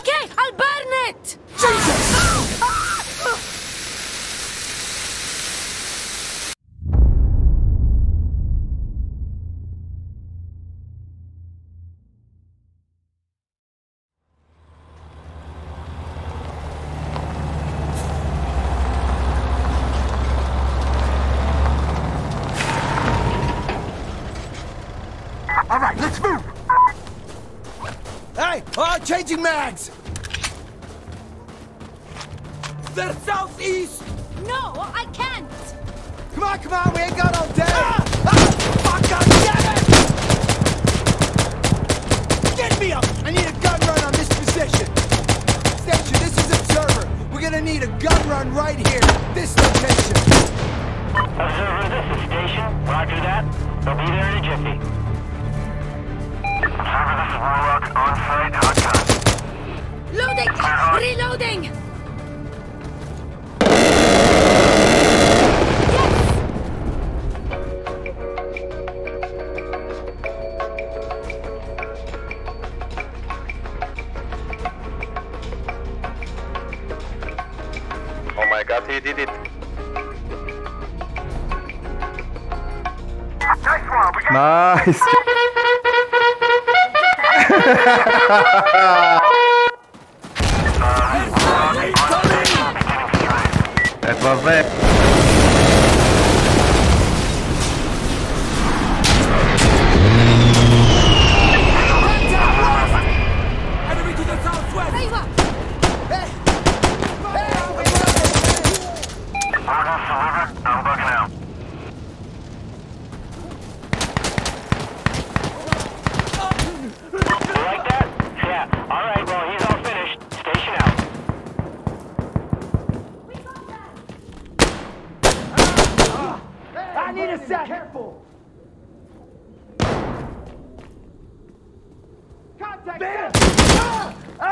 Okay, I'll burn it! Jesus! All right, let's move! Hey! Oh, changing mags! They're southeast! No, I can't! Come on, we ain't got all day! Fuck, God damn it! Get me up! I need a gun run on this position! Station, this is Observer. We're gonna need a gun run right here, this location. Observer, this is Station. Roger that. They'll be there in a jiffy. Observer, this is Warlock. On-site, hot gun. Loading! Reloading! Oh my god, he did it. Nice one, we got Nice. Etwas weg. Enemy to the southwest! There you are! Orders delivered. I'm bugging out. You like that? Yeah. Alright, well, he's all finished. Station out. I need a sec! Careful! Contact! Bam! Ah!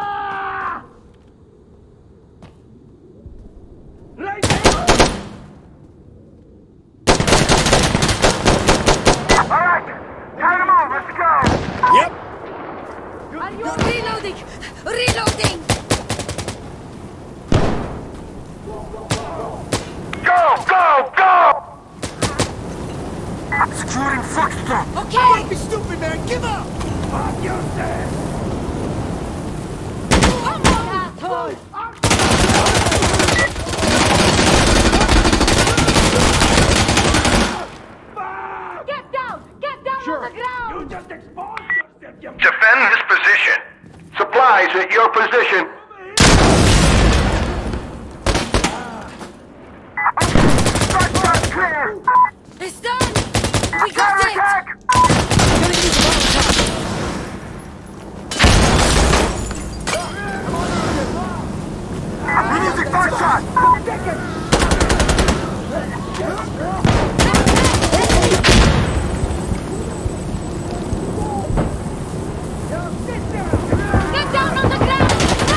Right there! all right! Time to move, let's go! Yep! Are you reloading? Reloading! Go, go, go! Securing Foxtrot! Okay! Don't be stupid, man! Give up! On your stand! Come on, asshole! Get down! Get down on the ground! You just exposed yourself, you... Defend this position. Supplies at your position. Foxtrot clear! It's done! We got it! Counterattack! We're using Foxtrot! Get down on the ground!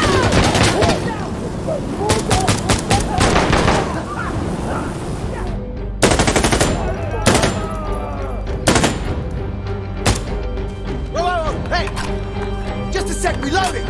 Whoa! Hey! Just a sec, reloading!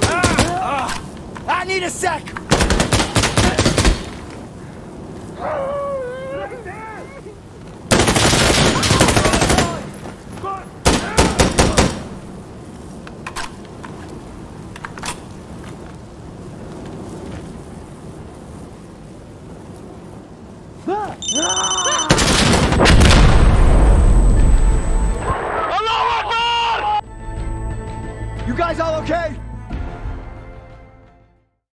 I need a sec!